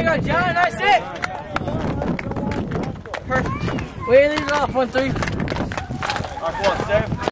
go, John. That's it. Perfect. Way to lead it off, 1-3. All right, come on, Steph.